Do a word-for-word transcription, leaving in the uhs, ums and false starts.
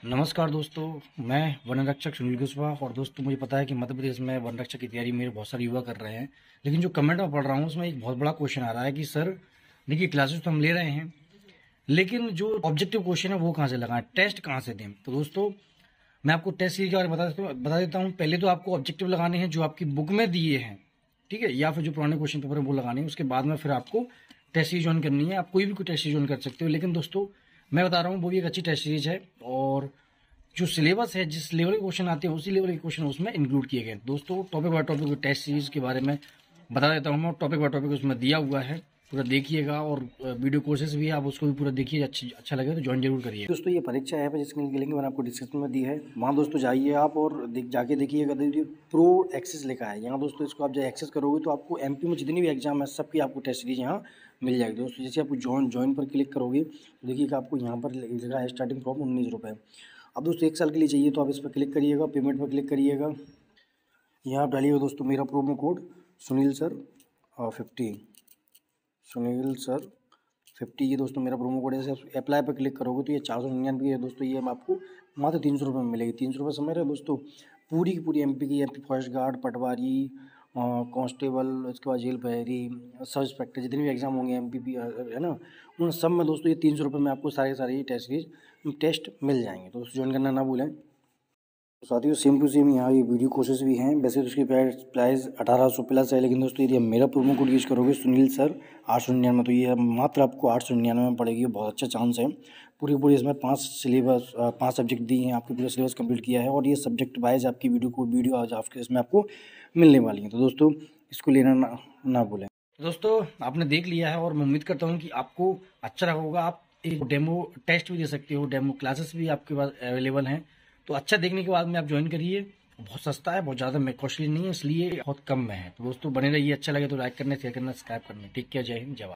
नमस्कार दोस्तों, मैं वन रक्षक सुनील कुशवाहा। और दोस्तों, मुझे पता है कि मध्य प्रदेश में वन रक्षक की तैयारी मेरे बहुत सारे युवा कर रहे हैं। लेकिन जो कमेंट में पढ़ रहा हूँ उसमें एक बहुत बड़ा क्वेश्चन आ रहा है कि सर देखिए, क्लासेस तो हम ले रहे हैं, लेकिन जो ऑब्जेक्टिव क्वेश्चन है वो कहाँ से लगाएं, टेस्ट कहाँ से दें। तो दोस्तों, मैं आपको टेस्ट सीरीज के बारे में बता देता हूँ बता देता हूँ पहले तो आपको ऑब्जेक्टिव लगाने हैं जो आपकी बुक में दिए हैं, ठीक है, या फिर जो पुराने क्वेश्चन पेपर है वो लगाने हैं। उसके बाद में फिर आपको टेस्ट सीरीज ज्वाइन करनी है। आप कोई भी कोई टेस्ट सीरीज ज्वाइन कर सकते हो, लेकिन दोस्तों मैं बता रहा हूँ वो भी एक अच्छी टेस्ट सीरीज है। और जो सिलेबस है, जिस लेवल के क्वेश्चन आते हैं उसी लेवल के क्वेश्चन उसमें इंक्लूड किए गए। दोस्तों, topic by topic test series के बारे में बता देता हूँ मैं। टॉपिक बाय टॉपिक उसमें दिया हुआ है, पूरा देखिएगा। और वीडियो कोर्सेज भी है, आप उसको भी पूरा देखिए। अच्छी अच्छा लगे तो ज्वाइन जरूर करिए। दोस्तों, ये परीक्षा ऐप है जिसके लिंक मैंने आपको डिस्क्रिप्शन में दी है, वहाँ दोस्तों जाइए आप और देख जाके देखिएगा। देखिए, प्रो एक्सेस लिखा है यहाँ दोस्तों। इसको आप जब एक्सेस करोगे तो आपको एमपी में जितनी भी एग्जाम है सबकी आपको टेस्ट सीरीज यहाँ मिल जाएगी दोस्तों। जैसे आपको ज्वाइन ज्वाइन पर क्लिक करोगे तो देखिएगा आपको यहाँ पर लिखा है स्टार्टिंग फ्रॉम उन्नीस रुपये। अब दोस्तों एक साल के लिए चाहिए तो आप इस पर क्लिक करिएगा, पेमेंट पर क्लिक करिएगा। यहाँ आप डालिएगा दोस्तों मेरा promo code Sunil sir fifty, Sunil sir fifty, ये दोस्तों मेरा प्रोमो कोड है। जैसे अप्लाई पर क्लिक करोगे तो ये चार सौ निन्यानवे है दोस्तों। ये आपको मात्र तीन सौ रुपये में मिलेगी। तीन सौ रुपये समझ रहे हो दोस्तों। पूरी की पूरी एमपी की, MP forest guard, patwari, constable, उसके बाद जेल प्रहरी, सब इंस्पेक्टर, जितने भी एग्जाम होंगे एमपी है ना, उन सब में दोस्तों ये तीन सौ रुपये में आपको सारे सारे टेस्ट सीरीज टेस्ट मिल जाएंगे। तो ज्वाइन करना ना भूलें। साथियों, सेम टू सेम यहाँ ये वीडियो कोर्सेज भी हैं। वैसे तो उसकी प्राइस अठारह सौ प्लस है, लेकिन दोस्तों यदि आप मेरा प्रोमो कोड यूज़ करोगे सुनील सर आठ सौ निन्यानवे, तो ये मात्र आपको आठ सौ निन्यानवे में पड़ेगी। बहुत अच्छा चांस है। पूरी पूरी इसमें पांच सिलेबस पांच सब्जेक्ट दिए हैं, आपके पूरा सिलेबस कंप्लीट किया है। और ये सब्जेक्ट वाइज आपकी वीडियो को वीडियो आज आपके इसमें आपको मिलने वाली है। तो दोस्तों इसको लेना ना ना भूलें। दोस्तों, आपने देख लिया है और मैं उम्मीद करता हूँ कि आपको अच्छा रहा होगा। आप एक डेमो टेस्ट भी दे सकते हो, डेमो क्लासेस भी आपके पास अवेलेबल हैं। तो अच्छा देखने के बाद में आप ज्वाइन करिए। बहुत सस्ता है, बहुत ज़्यादा कॉस्टली नहीं है, इसलिए बहुत कम में है। तो दोस्तों बने रहिए। अच्छा लगे तो लाइक करना, शेयर करना, सब्सक्राइब करना। ठीक है, जय हिंद, जय भारत।